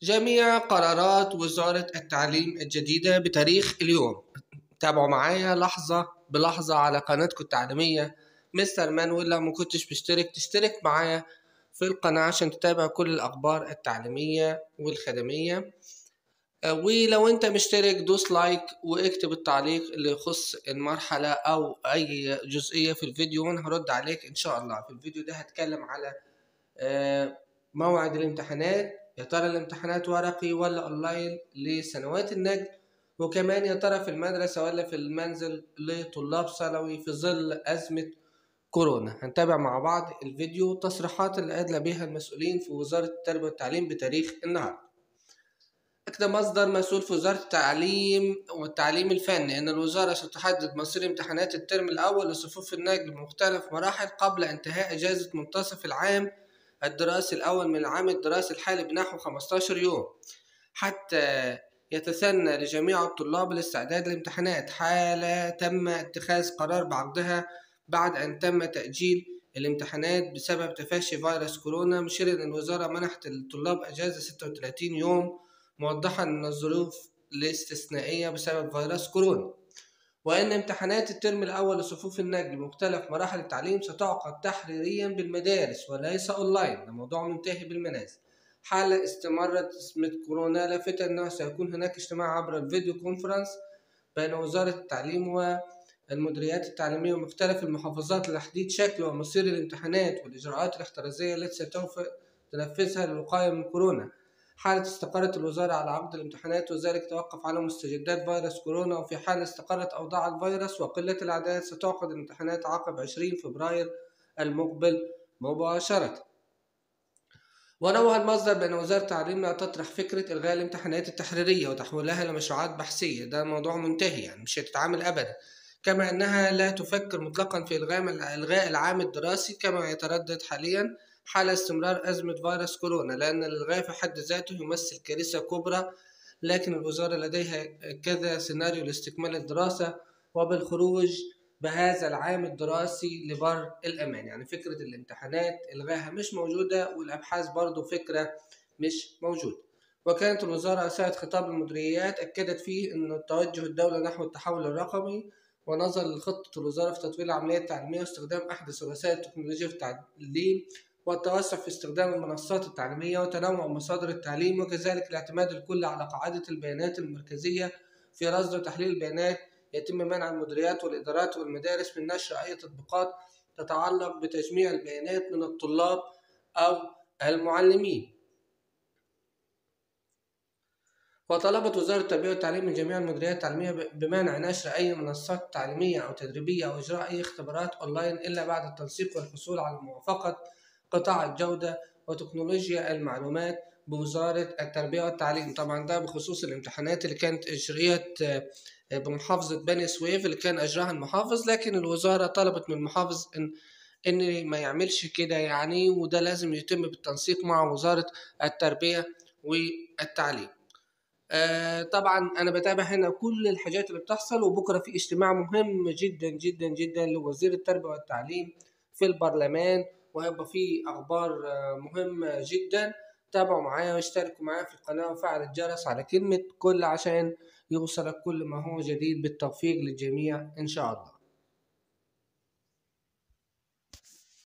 جميع قرارات وزارة التعليم الجديدة بتاريخ اليوم. تابعوا معايا لحظة بلحظة على قناتكم التعليمية مستر مانويل. لو ما كنتش مشترك تشترك معايا في القناة عشان تتابع كل الأخبار التعليمية والخدمية. ولو انت مشترك دوس لايك واكتب التعليق اللي يخص المرحلة أو أي جزئية في الفيديو وأنا هرد عليك إن شاء الله. في الفيديو ده هتكلم على موعد الامتحانات، يا ترى الامتحانات ورقي ولا اونلاين لسنوات النجم، وكمان يا ترى في المدرسة ولا في المنزل لطلاب ثانوي في ظل أزمة كورونا. هنتابع مع بعض الفيديو تصريحات اللي أدلى بها المسؤولين في وزارة التربية والتعليم بتاريخ النهاردة. أكد مصدر مسؤول في وزارة التعليم والتعليم الفني أن الوزارة ستحدد مصير امتحانات الترم الأول لصفوف النجم بمختلف مراحل قبل انتهاء إجازة منتصف العام الدراسي الأول من العام الدراسي الحالي بنحو 15 يوم، حتى يتسنى لجميع الطلاب الاستعداد للامتحانات حال تم اتخاذ قرار بعقدها بعد أن تم تأجيل الامتحانات بسبب تفشي فيروس كورونا. مشير أن الوزارة منحت الطلاب أجازة 36 يوم، موضحا أن الظروف الاستثنائية بسبب فيروس كورونا، وأن امتحانات الترم الأول لصفوف النجم بمختلف مراحل التعليم ستعقد تحريريا بالمدارس وليس أونلاين. ده موضوع منتهي بالمنازل. حال استمرت أزمة كورونا لافتة أنه سيكون هناك اجتماع عبر الفيديو كونفرنس بين وزارة التعليم والمديريات التعليمية ومختلف المحافظات لتحديد شكل ومصير الامتحانات والإجراءات الاحترازية التي ستوفى تنفذها للوقاية من كورونا. حالة استقرت الوزارة على عقد الامتحانات وذلك توقف على مستجدات فيروس كورونا، وفي حال استقرت أوضاع الفيروس وقلة الأعداد ستعقد الامتحانات عقب 20 فبراير المقبل مباشرة. ونوه المصدر بأن وزارة التعليم لا تطرح فكرة إلغاء الامتحانات التحريرية وتحويلها لمشروعات بحثية، ده موضوع منتهي يعني مش هتتعامل أبدا، كما أنها لا تفكر مطلقا في إلغاء العام الدراسي كما يتردد حاليا حال استمرار أزمة فيروس كورونا، لأن الإلغاء في حد ذاته يمثل كارثة كبرى. لكن الوزارة لديها كذا سيناريو لاستكمال الدراسة وبالخروج بهذا العام الدراسي لبر الأمان. يعني فكرة الامتحانات إلغاها مش موجودة، والأبحاث برضو فكرة مش موجودة. وكانت الوزارة أثناء خطاب المديريات أكدت فيه أن توجه الدولة نحو التحول الرقمي، ونظرا لخطة الوزارة في تطوير العملية التعليمية واستخدام أحدث وسائل التكنولوجيا في التعليم والتوسع في استخدام المنصات التعليمية وتنوع مصادر التعليم، وكذلك الاعتماد الكلي على قاعدة البيانات المركزية في رصد وتحليل البيانات، يتم منع المديريات والإدارات والمدارس من نشر أي تطبيقات تتعلق بتجميع البيانات من الطلاب أو المعلمين. وطلبت وزارة التربية والتعليم من جميع المديريات التعليمية بمنع نشر أي منصات تعليمية أو تدريبية أو إجراء أي اختبارات أونلاين إلا بعد التنسيق والحصول على موافقة قطاع الجودة وتكنولوجيا المعلومات بوزارة التربية والتعليم. طبعا ده بخصوص الامتحانات اللي كانت إجريت بمحافظة بني سويف اللي كان أجراها المحافظ، لكن الوزارة طلبت من المحافظ إن ما يعملش كده يعني، وده لازم يتم بالتنسيق مع وزارة التربية والتعليم. طبعا أنا بتابع هنا كل الحاجات اللي بتحصل، وبكرة في اجتماع مهم جدا جدا جدا لوزير التربية والتعليم في البرلمان، وهيبقى فيه أخبار مهمة جدا. تابعوا معايا واشتركوا معايا في القناة وفعل الجرس على كلمة كل عشان يوصلك كل ما هو جديد بالتوفيق للجميع إن شاء الله.